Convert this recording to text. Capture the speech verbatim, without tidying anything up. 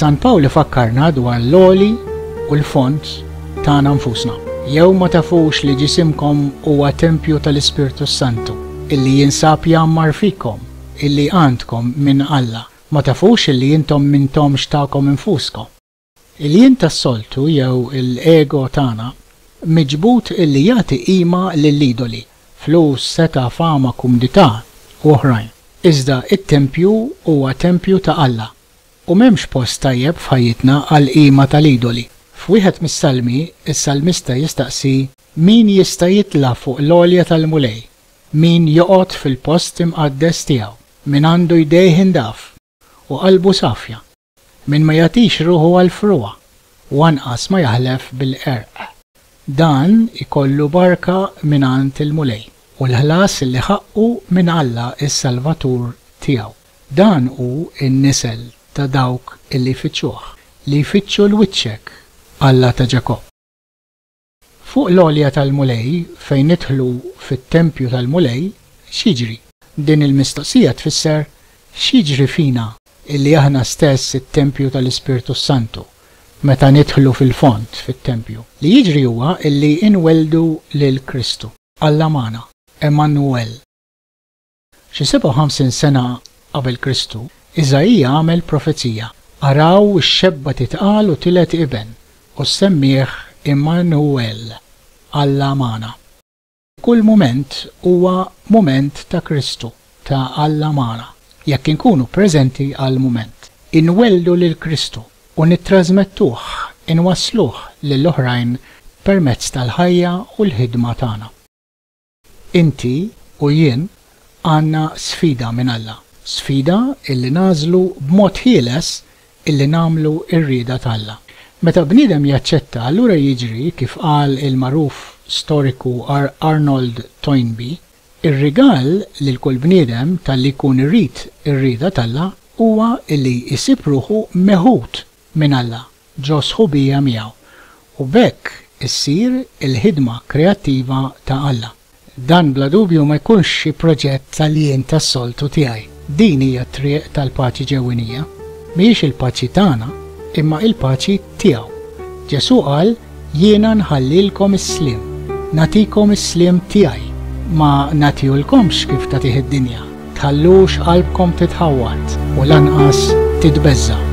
San Pawli fakkarna dwar l-għoli u l-font tagħna nfusna. Jew ma tafux li ġisimkom huwa tempju tal-Ispirtu-s-Santu, illi jinsab jgħammar-fikom, illi għandkom minn Alla. Ma tafux illi jintom mintomx tagħkom infuskom. Il-jien-tas-soltu jew l-ego tagħna miġbut illi jagħti qima lill-idoli, flus, seta, fama, kumdità u oħrajn. Iżda it-tempju huwa tempju ta' Alla u m'hemmx post tajjeb f'ħajjitna għal qima tal-idoli. F'wieħed mis-salmi, is-salmista jistaqsi min jista' jitla' fuq l-għolja-tal-Mulej, min joqgħod fil-post imqaddes tiegħu, min għandu idejh-indaf u qalbu safja, min ma jagħtix ruħu għal fruwa u anqas ma jaħlef bil-qerq. Dan ikollu barka mingħand il-Mulej u l-ħlas li ħaqqu minn Alla is-Salvatur tiegħu. Dan hu n-nisel ta' dawk illi jfittxuh, li jfittxu l-wiċċek Alla ta' Ġakob. Fuq l-għolja tal-Mulej fejn nidħlu fit-tempju tal-Mulej x'jiġri? Din il-mistoqsija tfisser x'jiġri fina illi aħna stess it-tempju tal-Ispirtu-s-Santu meta nidħlu fil-font fit-tempju. Li jiġri huwa illi inwelldu-lil-Kristu, Alla-Magħna, Emmanuel. Xi seba' u ħamsin sena qabel Kristu, Iżajja għamel profezija. Araw ix-xebba titqal u tilet iben u semmieħ Immanuel, Alla-Magħna. Kull mument huwa mument ta' Kristu, ta' Alla-Magħna, jekk inkunu preżenti għal mument. Inwelldu-lil-Kristu u nittrażmettuh, inwassluh lill-oħrajn permezz tal-ħajja u l-ħidma tagħna. Inti u jien għandna sfida minn Alla, sfida illi nażlu b'mod ħieles illi nagħmlu r-rieda t'Alla. Meta bniedem jaċċetta allura jiġri kif qal il-magħruf storiku Ar Arnold Toynbee, ir-rigal lil kull bniedem talli jkun irrid ir-rieda t'Alla huwa illi jsib ruħu meħud minn Alla ġo sħubija miegħu u bekk issir il-ħidma kreattiva ta' Alla. Dan bla dubju ma jkunx xi proġett tal-jien-tas-soltu tiegħi. Din hija t-triq tal-paċi-ġewwinija, mhijiex il-paċi tagħna, imma il-paċi tiegħu. Ġesu qal jiena nħallilkom is-sliem, nagħtikom is-sliem tiegħi, ma nagħtihulkomx kif tagħtih id-dinja. Tħallux qalbkom titħawwad u lanqas titbeżza.